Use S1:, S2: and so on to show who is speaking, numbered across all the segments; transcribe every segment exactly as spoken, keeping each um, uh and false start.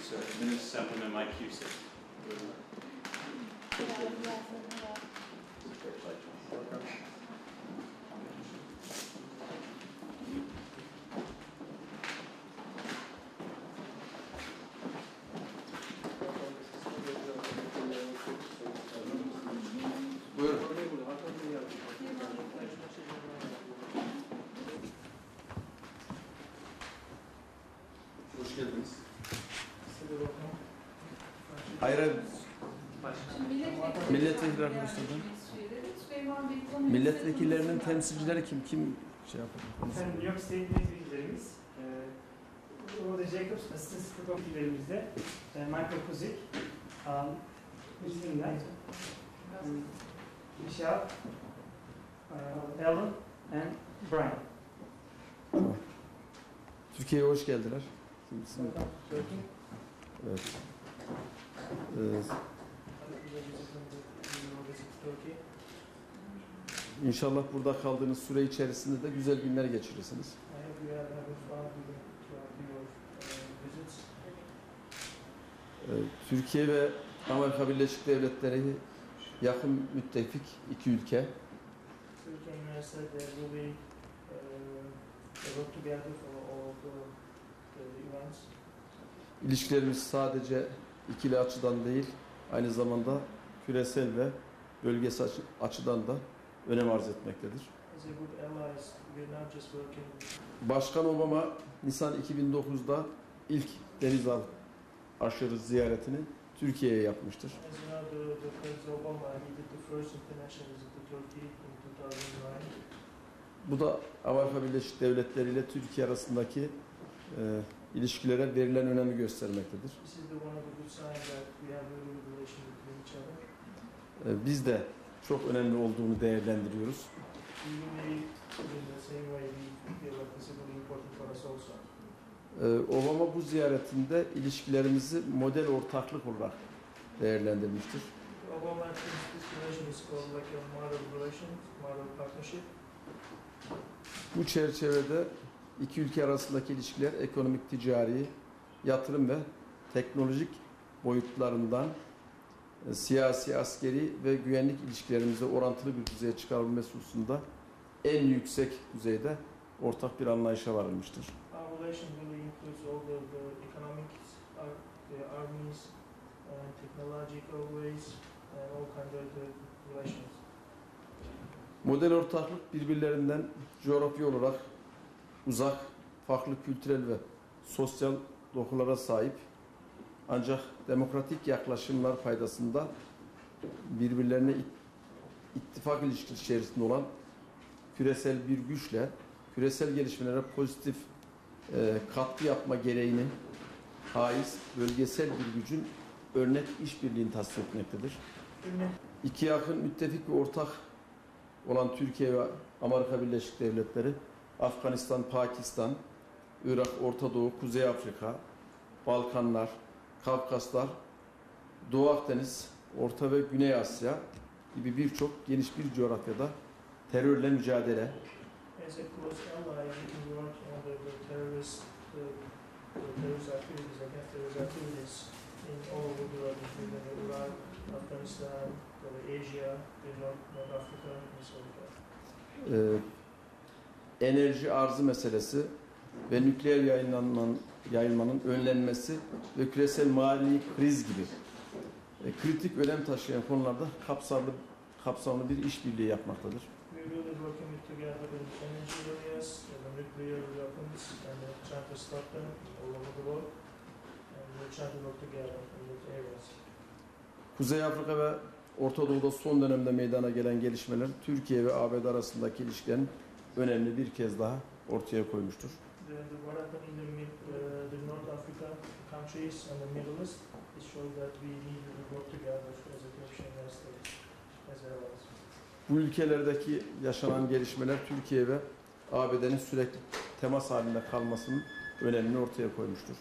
S1: it's a minutes supplement my Q six.
S2: Buyurun. Hoş geldiniz. Hayır, milletvekili arkadaşlardan. Milletvekillerinin temsilcileri kim? Kim şey yapar?
S3: Efendim, New York State milletvekillerimiz, Rhoda Jacobs, asistan spor vekillerimizde, Michael Kuzik, bizimle, Michelle, Alan and Brian.
S2: Türkiye'ye hoş geldiler. Kimsin? Evet. Ee, İnşallah burada kaldığınız süre içerisinde de güzel günler geçirirsiniz. Ee, Türkiye ve Amerika Birleşik Devletleri yakın müttefik iki ülke. İlişkilerimiz sadece ikili açıdan değil, aynı zamanda küresel ve bölgesel açıdan da önem arz etmektedir. Başkan Obama Nisan iki bin dokuz'da ilk denizaltı aşırı ziyaretini Türkiye'ye yapmıştır. Bu da Amerika Birleşik Devletleri ile Türkiye arasındaki e, ilişkilere verilen önemi göstermektedir. E, biz de çok önemli olduğunu değerlendiriyoruz. E, Obama bu ziyaretinde ilişkilerimizi model ortaklık olarak değerlendirmiştir. Bu çerçevede iki ülke arasındaki ilişkiler ekonomik, ticari, yatırım ve teknolojik boyutlarından e, siyasi, askeri ve güvenlik ilişkilerimize orantılı bir düzeye çıkarılması hususunda en yüksek düzeyde ortak bir anlayışa varılmıştır. Model ortaklık birbirlerinden coğrafi olarak uzak, farklı kültürel ve sosyal dokulara sahip, ancak demokratik yaklaşımlar faydasında birbirlerine ittifak ilişkisi içerisinde olan küresel bir güçle küresel gelişmelere pozitif e, katkı yapma gereğini haiz bölgesel bir gücün örnek işbirliğini tasvir etmektedir. İki yakın müttefik ve ortak olan Türkiye ve Amerika Birleşik Devletleri, Afganistan, Pakistan, Irak, Orta Doğu, Kuzey Afrika, Balkanlar, Kafkaslar, Doğu Akdeniz, Orta ve Güney Asya gibi birçok geniş bir coğrafyada terörle mücadele, Ee, enerji arzı meselesi ve nükleer yayınlanmanın, yayılmanın önlenmesi ve küresel mali kriz gibi e, kritik önem taşıyan konularda kapsamlı kapsamlı bir işbirliği yapmaktadır. Kuzey Afrika ve Orta Doğu'da son dönemde meydana gelen gelişmeler Türkiye ve A B D arasındaki ilişkilerin önemli bir kez daha ortaya koymuştur. Bu ülkelerdeki yaşanan gelişmeler Türkiye ve A B D'nin sürekli temas halinde kalmasının önemini ortaya koymuştur.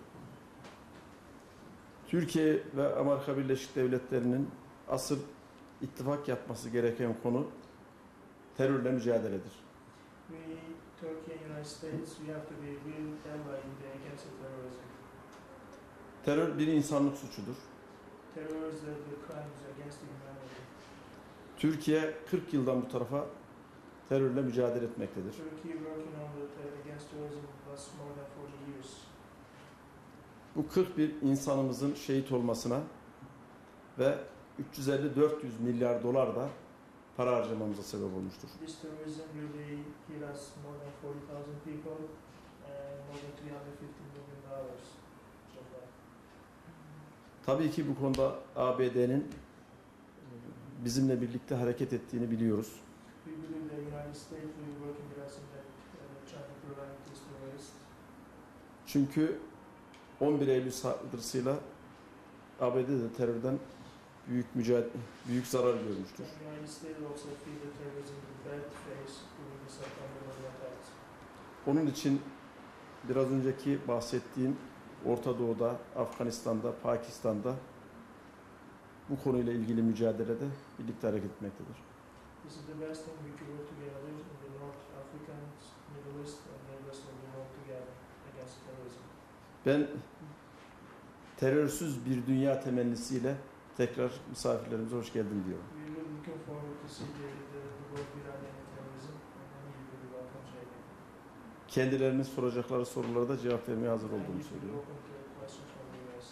S2: Türkiye ve Amerika Birleşik Devletleri'nin asıl ittifak yapması gereken konu terörle mücadeledir.
S3: We, Turkey and United States, we have to be real ally in the against the terrorism.
S2: Terör bir insanlık suçudur.
S3: Terror is the, the crimes against humanity.
S2: Türkiye kırk yıldan bu tarafa terörle mücadele etmektedir.
S3: Turkey working on the ter- against terrorism was more than forty years.
S2: Bu kırk bir insanımızın şehit olmasına ve üç yüz elli dört yüz milyar dolar da para harcamamıza sebep olmuştur.
S3: This terrorism really hit us more than forty thousand people and more than three hundred fifty million dollars so far.
S2: Tabii ki bu konuda A B D'nin bizimle birlikte hareket ettiğini biliyoruz.
S3: We believe the United States will be working with us in that uh, trying to prevent this terrorist.
S2: Çünkü on bir Eylül saldırısıyla A B D de terörden büyük mücadele, büyük zarar görmüştür.
S3: The United States also feel the terrorism in bad face during the September attacks.
S2: Onun için biraz önceki bahsettiğim Orta Doğu'da, Afganistan'da, Pakistan'da bu konuyla ilgili mücadelede birlikte hareket etmektedir.
S3: This is the best thing we could work together in the North Africa, Middle East, and the rest of the world together against terrorism.
S2: Ben terörsüz bir dünya temennisiyle tekrar misafirlerimize hoş geldin diyorum.
S3: We are really looking forward to see the, the, the world without any terrorism, and then you will be welcome to it.
S2: Kendilerinin soracakları sorulara da cevap vermeye hazır
S3: And
S2: olduğumu
S3: we will be
S2: söylüyorum.
S3: open to questions from you guys.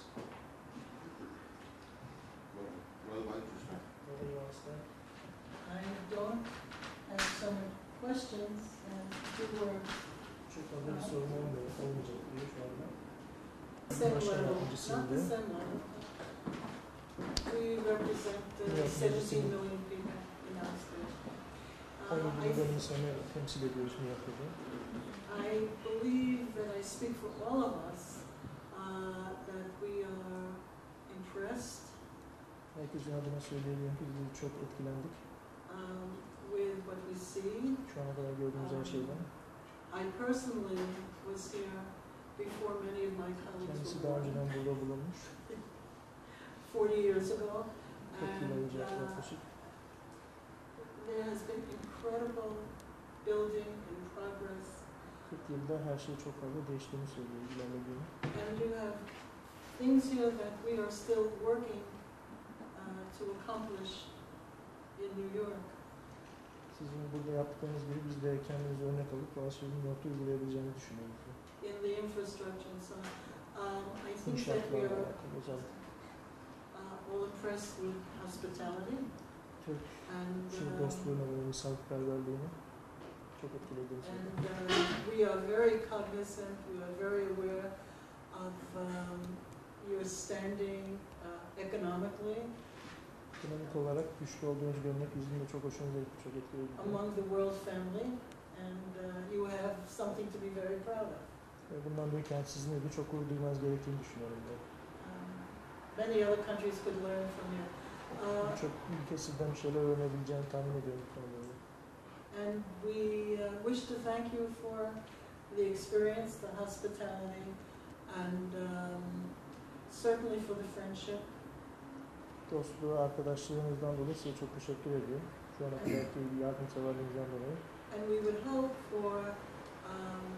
S4: Well, why don't you start?
S3: What do you want to say?
S5: I don't have so many questions and two were
S3: Çok fazla bir sorun olmuyor, olmayacak diyor şu anda.
S5: similar,
S3: Başkan
S5: not
S3: yardımcısıydı.
S5: the similar. We represent uh,
S3: Yok,
S5: seventeen
S3: meclisin-
S5: million people in our state.
S3: on
S5: Uh, I,
S3: milyon insanı temsil ediyoruz Miyaka'da.
S5: I believe that I speak for all of us uh, that we are impressed
S3: Herkesin adına söyleyebilirim ki biz çok etkilendik.
S5: um, with what we see.
S3: Şu ana kadar gördüğümüz her şeyden.
S5: I personally was here before many of my colleagues
S3: Kendisi
S5: were
S3: daha
S5: born,
S3: önceden burada bulunmuş.
S5: forty years ago.
S3: kırk yıl
S5: And
S3: önce
S5: uh,
S3: yaklaşık.
S5: there has been incredible building in progress,
S3: kırk yılda her şey çok fazla değiştiğini söylüyor, ilerlediğini.
S5: and you have things here that we are still working uh, to accomplish in New York.
S3: Sizin burada yaptıklarınız gibi biz de kendimize örnek alıp bazı şeyleri New York'ta uygulayabileceğimizi düşünüyoruz.
S5: In the infrastructure and so on. Um, I think that we
S3: İnşaatlarla
S5: are
S3: alakalı özellikle.
S5: uh, all impressed with hospitality
S3: Türk
S5: and,
S3: Şimdi
S5: uh,
S3: dostluğuna ve misafirperverliğini çok etkilediğini
S5: and
S3: söylüyor.
S5: uh, we are very cognizant, we are very aware of um, your standing uh, economically
S3: Ekonomik olarak güçlü olduğunuzu görmek bizim de çok hoşumuza gitti, çok etkiledi.
S5: among the world family, and uh, you have something to be very proud of.
S3: Ve bundan dolayı sizin de çok gurur duymanız gerektiğini düşünüyorum. Ben.
S5: Um, many other countries could learn from you. Uh,
S3: Birçok ülke sizden bir şeyler öğrenebileceğini tahmin ediyorum bu konuda.
S5: and we uh, wish to thank you for the experience, the hospitality, and um, certainly for the friendship.
S3: Dostluğu, arkadaşlığınızdan dolayı size çok teşekkür ediyorum. Şu ana kadarki yardımseverliğinizden dolayı.
S5: And we would hope for um,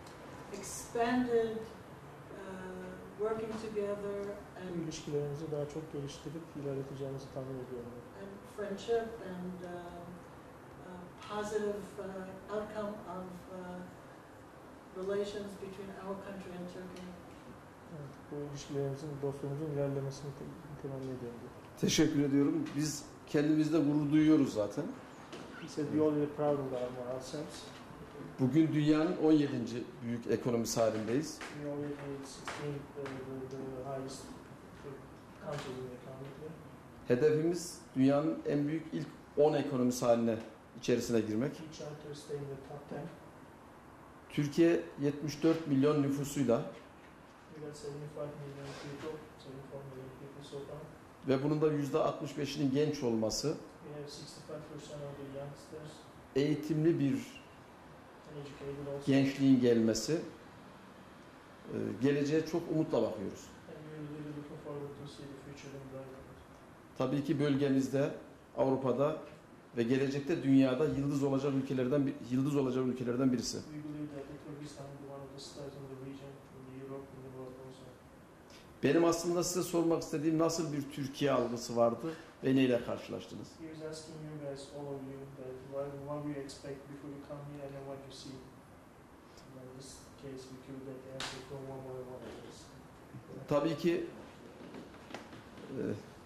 S5: expanded uh, working together
S3: Bu
S5: and,
S3: ilişkilerinizi daha çok geliştirip ilerleteceğinizi tahmin ediyorum.
S5: and friendship and um, uh, positive uh, outcome of uh, relations between our country and Turkey.
S3: Evet, bu ilişkilerimizin, dostluğumuzun ilerlemesini te- temenni ediyorum.
S2: Teşekkür ediyorum. Biz kendimizde gurur duyuyoruz zaten.
S3: He said we all really proud of our- ourselves.
S2: Bugün dünyanın on yedinci büyük ekonomisi halindeyiz.
S3: We already made sixteen the, the, the highest countries in the economy.
S2: Hedefimiz dünyanın en büyük ilk on ekonomisi haline içerisine girmek.
S3: We try to stay in the top ten.
S2: Türkiye yetmiş dört milyon nüfusuyla
S3: We got seventy-five million people, seventy-four million people so far.
S2: ve bunun da yüzde altmış beşinin genç olması,
S3: We have sixty-five percent of the youngsters
S2: eğitimli bir
S3: and educated also.
S2: gençliğin gelmesi, e, geleceğe çok umutla bakıyoruz.
S3: And we're really looking forward to see the future in Belgrade.
S2: Tabii ki bölgemizde Avrupa'da ve gelecekte dünyada yıldız olacak ülkelerden bir- yıldız olacak ülkelerden birisi.
S3: We believe that the Kyrgyzstan will be one of the stars in the region, in the Europe, in the world also.
S2: Benim aslında size sormak istediğim nasıl bir Türkiye algısı vardı ve neyle karşılaştınız?
S3: He was asking you guys, all of you, that what, what do you expect before you come here and then what you see. And in this case, we could get the answer from one by one of us.
S2: Tabii ki e,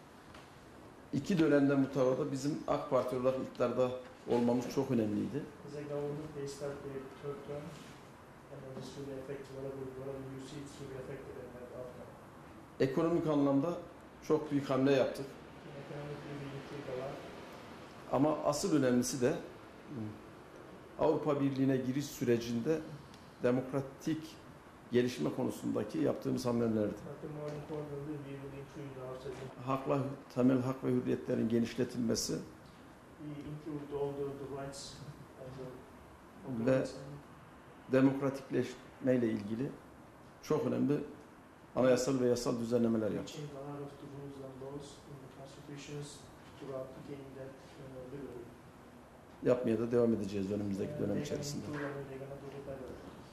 S2: iki dönemden mutabada bizim AK Parti olarak iktidarda olmamız çok önemliydi.
S3: As a government, they start their third term, and then this will affect whatever, whatever you see, it will be affected in that outcome.
S2: Ekonomik anlamda çok büyük hamle yaptık.
S3: Economically, we improved a lot.
S2: Ama asıl önemlisi de Avrupa Birliği'ne giriş sürecinde demokratik gelişme konusundaki yaptığımız hamlelerdi.
S3: But the more importantly, we will include ourselves.
S2: Hakla, temel hak ve hürriyetlerin genişletilmesi
S3: We include all the, the rights and the
S2: Ve-
S3: rights and
S2: demokratikleşmeyle ilgili çok önemli anayasal ve yasal düzenlemeler
S3: we
S2: yaptık.
S3: changed a lot of the rules and laws in the constitutions throughout the game that uh, liberally.
S2: Yapmaya da devam edeceğiz önümüzdeki
S3: And
S2: dönem
S3: they're gonna
S2: içerisinde.
S3: improve and they're gonna do it better.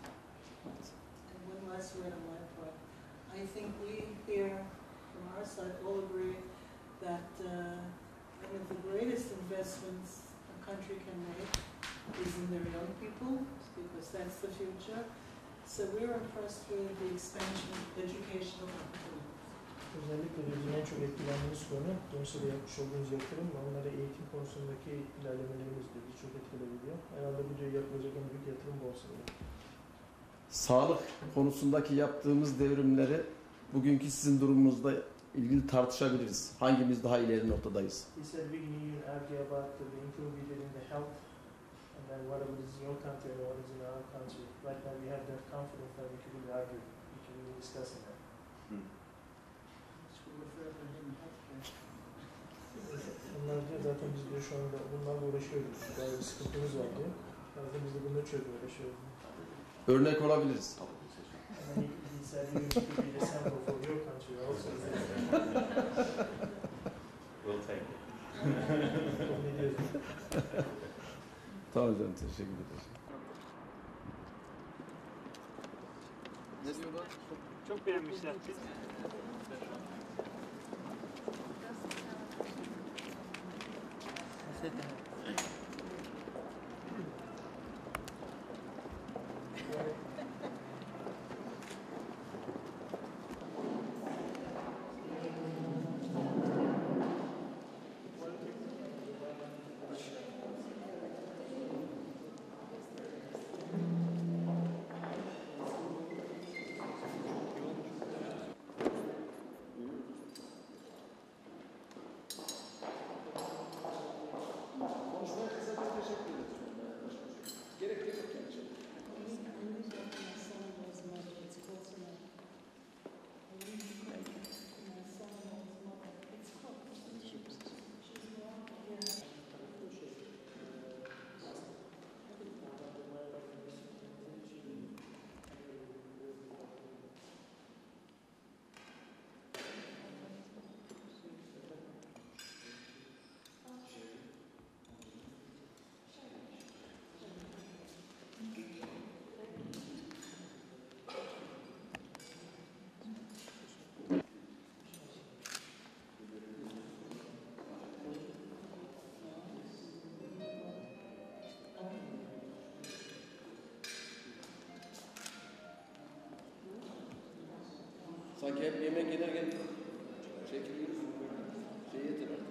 S5: And one last word on my part. I think we here, from our side, all agree that uh, one of the greatest investments a country can make is in their young people, because that's the future. So we're impressed with the expansion of educational opportunities.
S3: Özellikle de bizim en çok etkilendiğimiz konu gençlere yapmış olduğumuz yatırım ve onlara eğitim konusundaki ilerlemelerimiz de birçok etkilebiliyor. Herhalde bu diyor yapılacak en büyük yatırım bu olsa gerek.
S2: Sağlık konusundaki yaptığımız devrimleri bugünkü sizin durumunuzda ilgili tartışabiliriz. Hangimiz daha ileri noktadayız?
S3: He said we can even argue about the improvement we did in the health and then whatever is in your country and what is in our country. Right now we have that confidence that we can really argue, we can really discuss it.
S5: Which we refer to in healthcare.
S3: Onlar diyor zaten biz diyor şu anda bunlarla uğraşıyoruz. Böyle bir sıkıntımız var diyor. Zaten biz de bunları çözmeye uğraşıyoruz.
S2: Örnek olabiliriz.
S3: And then he, he said you could be the sample for your country also.
S1: We'll take it.
S3: Kabul ediyoruz.
S2: Tamam canım, teşekkür ederim. Ne diyorlar?
S6: Çok beğenmişler.
S2: Sanki hep yemek yenerken çekiliyoruz. Şey yeter artık.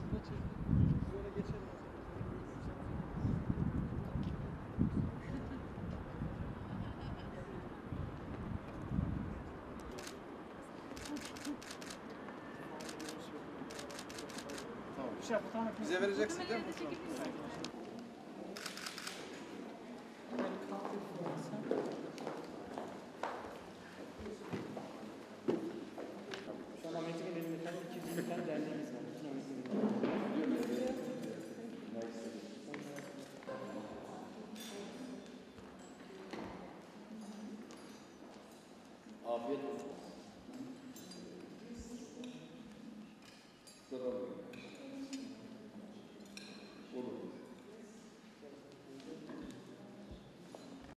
S2: Tamam. Bize vereceksin değil mi?
S6: Şu an Ahmet'in elinde tam iki yüz yirmi tane derneğimiz var. Bütün Ahmet'in elinde.
S2: Afiyet olsun.